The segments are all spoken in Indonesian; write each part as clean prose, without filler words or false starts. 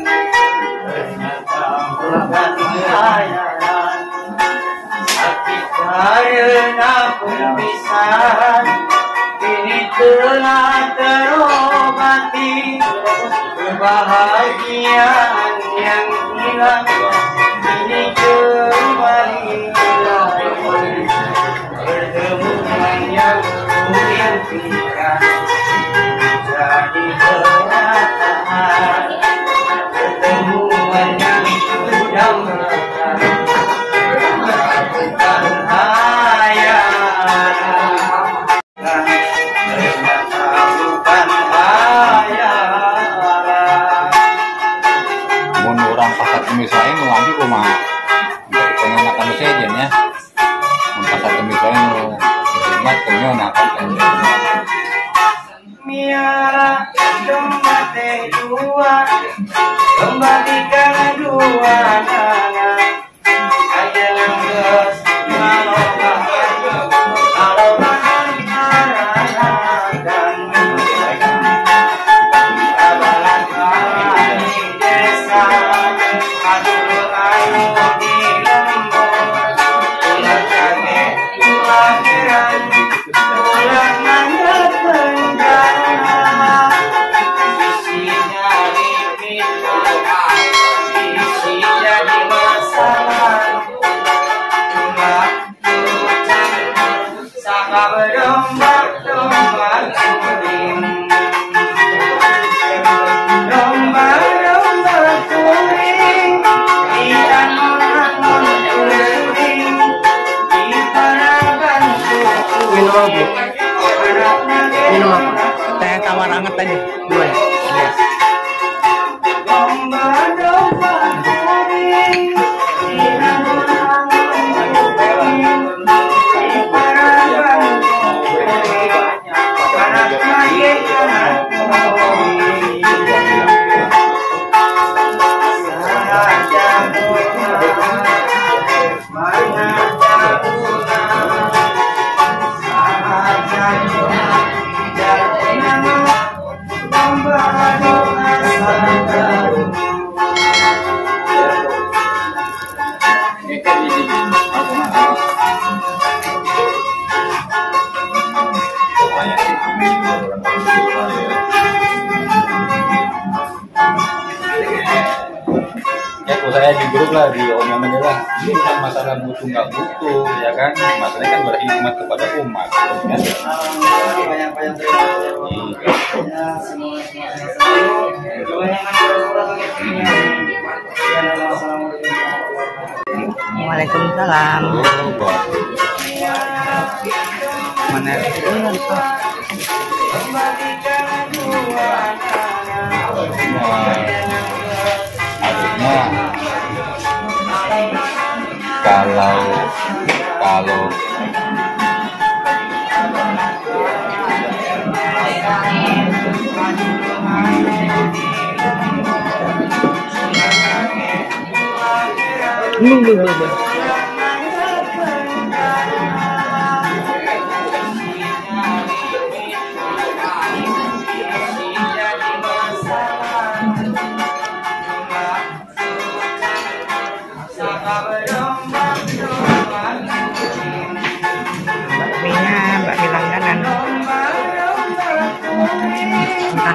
Karena perpisahan kini telah terobati, kebahagiaan yang hilang kini kembali lagi, pertemuan yang kuimpikan jadi kenyataan, pertemuan yang sudah melekat. Orang pasar misalnya ngelanjut rumah pengen akan sejennya pasar misalnya hemat pengen akan miara domba dua membagikan dua nana aja nangis kalau makan arah dan abalan kami desa. Minum apa? Teh tawar hangat aja, dua ya? Iya. Saya di grup lah, di omongannya lah, ini bukan masalah butuh nggak butuh ya kan, masalahnya kan berkhidmat kepada umat kan? Waalaikumsalam. Mana itu kalau Mbak langganan. Entah.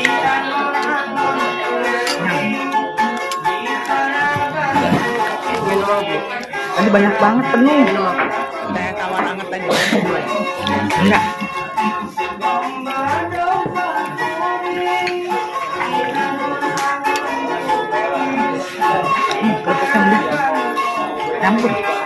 Tadi banyak banget penuh. Teh tawar hangat tadi. Enggak. Kerupuknya udah. Campur.